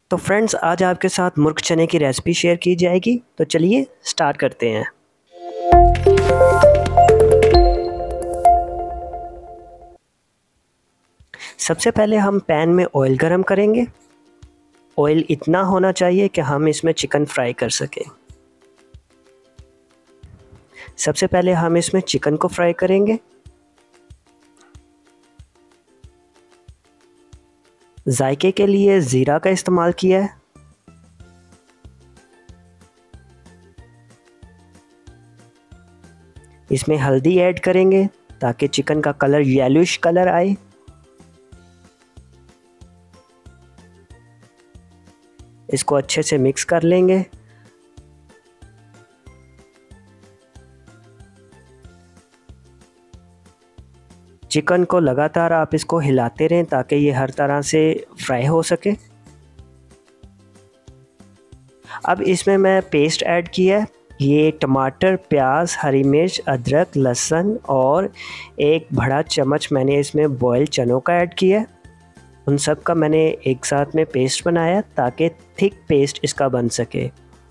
तो फ्रेंड्स, आज आपके साथ मुर्ग चने की रेसिपी शेयर की जाएगी। तो चलिए स्टार्ट करते हैं। सबसे पहले हम पैन में ऑयल गरम करेंगे। ऑयल इतना होना चाहिए कि हम इसमें चिकन फ्राई कर सकें। सबसे पहले हम इसमें चिकन को फ्राई करेंगे। जायके के लिए ज़ीरा का इस्तेमाल किया है। इसमें हल्दी ऐड करेंगे ताकि चिकन का कलर येलोइश कलर आए। इसको अच्छे से मिक्स कर लेंगे। चिकन को लगातार आप इसको हिलाते रहें ताकि ये हर तरह से फ्राई हो सके। अब इसमें मैं पेस्ट ऐड किया है। ये टमाटर, प्याज, हरी मिर्च, अदरक, लहसुन और एक बड़ा चम्मच मैंने इसमें बॉयल चनों का ऐड किया है। उन सब का मैंने एक साथ में पेस्ट बनाया ताकि थिक पेस्ट इसका बन सके।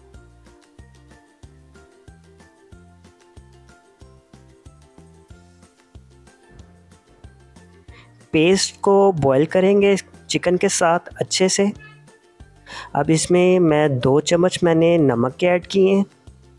पेस्ट को बॉईल करेंगे चिकन के साथ अच्छे से। अब इसमें मैं 2 चम्मच मैंने नमक के ऐड किए हैं।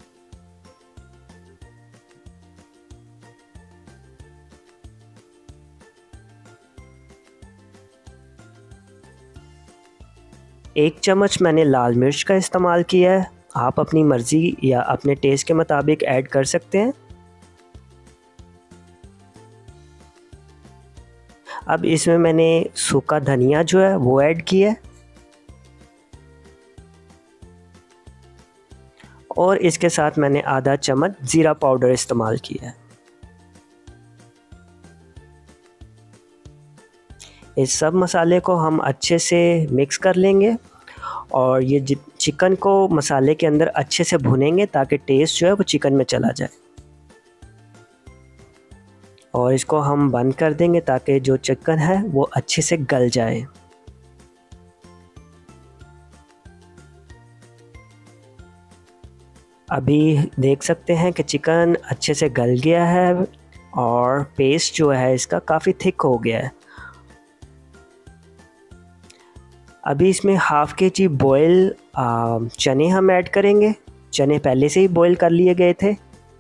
एक चम्मच मैंने लाल मिर्च का इस्तेमाल किया है। आप अपनी मर्ज़ी या अपने टेस्ट के मुताबिक ऐड कर सकते हैं। अब इसमें मैंने सूखा धनिया जो है वो ऐड किया है और इसके साथ मैंने आधा चम्मच ज़ीरा पाउडर इस्तेमाल किया है। इस सब मसाले को हम अच्छे से मिक्स कर लेंगे और ये चिकन को मसाले के अंदर अच्छे से भुनेंगे ताकि टेस्ट जो है वो चिकन में चला जाए। और इसको हम बंद कर देंगे ताकि जो चिकन है वो अच्छे से गल जाए। अभी देख सकते हैं कि चिकन अच्छे से गल गया है और पेस्ट जो है इसका काफ़ी थिक हो गया है। अभी इसमें हाफ़ केजी बॉयल चने हम ऐड करेंगे। चने पहले से ही बॉयल कर लिए गए थे।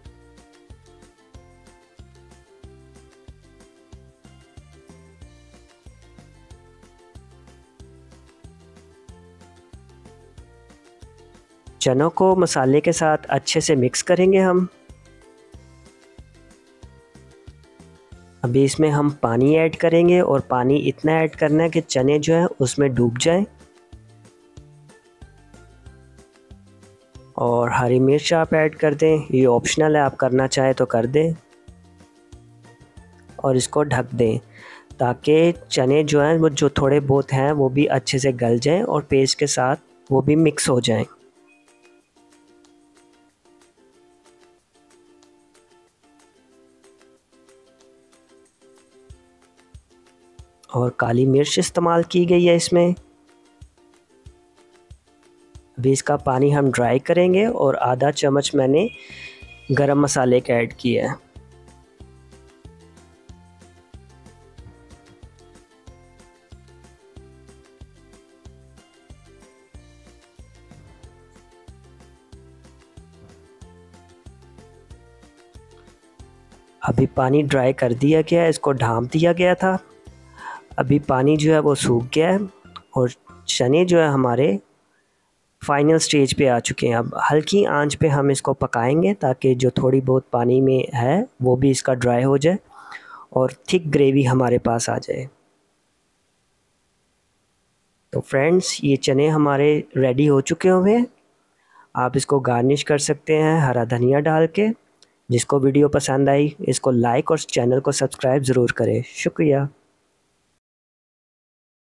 चनों को मसाले के साथ अच्छे से मिक्स करेंगे हम। अभी इसमें हम पानी ऐड करेंगे और पानी इतना ऐड करना है कि चने जो हैं उसमें डूब जाएं। और हरी मिर्च आप ऐड कर दें, ये ऑप्शनल है, आप करना चाहे तो कर दें। और इसको ढक दें ताकि चने जो हैं वो जो थोड़े बहुत हैं वो भी अच्छे से गल जाएं और पेस्ट के साथ वो भी मिक्स हो जाएं। और काली मिर्च इस्तेमाल की गई है इसमें। अभी इसका पानी हम ड्राई करेंगे और आधा चम्मच मैंने गरम मसाले का ऐड किया है। अभी पानी ड्राई कर दिया गया है, इसको ढाँप दिया गया था। अभी पानी जो है वो सूख गया है और चने जो है हमारे फाइनल स्टेज पे आ चुके हैं। अब हल्की आंच पे हम इसको पकाएंगे ताकि जो थोड़ी बहुत पानी में है वो भी इसका ड्राई हो जाए और थिक ग्रेवी हमारे पास आ जाए। तो फ्रेंड्स, ये चने हमारे रेडी हो चुके हुए हैं। आप इसको गार्निश कर सकते हैं हरा धनिया डाल के। जिसको वीडियो पसंद आई इसको लाइक और चैनल को सब्सक्राइब ज़रूर करें। शुक्रिया।